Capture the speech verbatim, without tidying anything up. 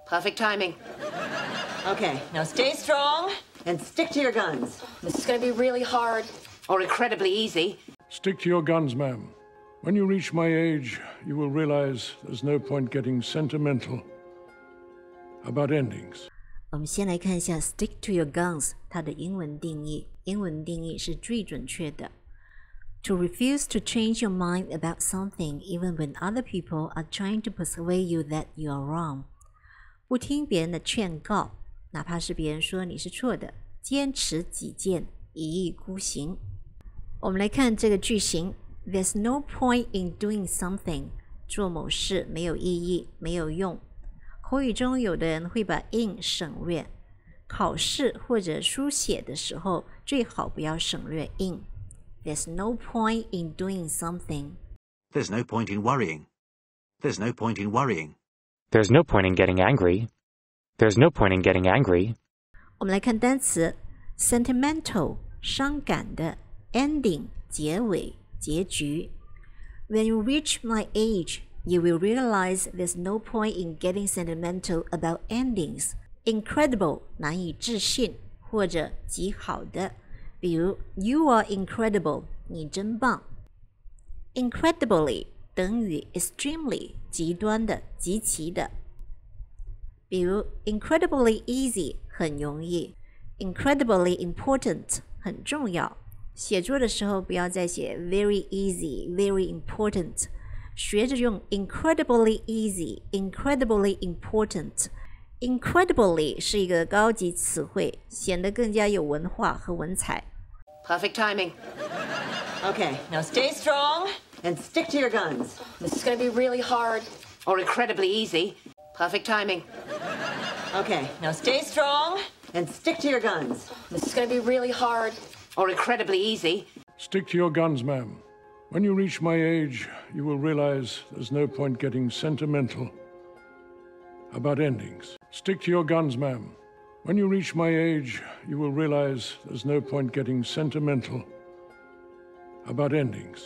Perfect timing. Okay, now stay strong and stick to your guns. This is going to be really hard. Or incredibly easy. Stick to your guns, ma'am. When you reach my age, you will realize there's no point getting sentimental about endings. 我们先来看一下 stick to your guns 它的英文定义。英文定义是最准确的。To refuse to change your mind about something even when other people are trying to persuade you that you are wrong. 不听别人的劝告，哪怕是别人说你是错的，坚持己见，一意孤行。我们来看这个句型 There's no point in doing something. 做某事没有意义，没有用。口语中有的人会把 in 省略，考试或者书写的时候最好不要省略 in. There's no point in doing something. There's no point in worrying. There's no point in worrying. There's no point in getting angry. There's no point in getting angry. 我们来看单词 sentimental 伤感的 ending 结尾结局 When you reach my age, you will realize there's no point in getting sentimental about endings. Incredible 难以置信或者极好的，比如 You are incredible 你真棒 Incredibly 等于 extremely 极端的极其的，比如 Incredibly easy 很容易 Incredibly important 很重要。写作的时候不要再写 very easy, very important， 学着用 incredibly easy, incredibly important。 Incredibly 是一个高级词汇，显得更加有文化和文采。 Perfect timing. Okay, now stay strong and stick to your guns. This is going to be really hard. Or incredibly easy. Perfect timing. Okay, now stay strong and stick to your guns. This is going to be really hard. Or incredibly easy. Stick to your guns, ma'am. When you reach my age, you will realize there's no point getting sentimental about endings. Stick to your guns, ma'am. When you reach my age, you will realize there's no point getting sentimental about endings.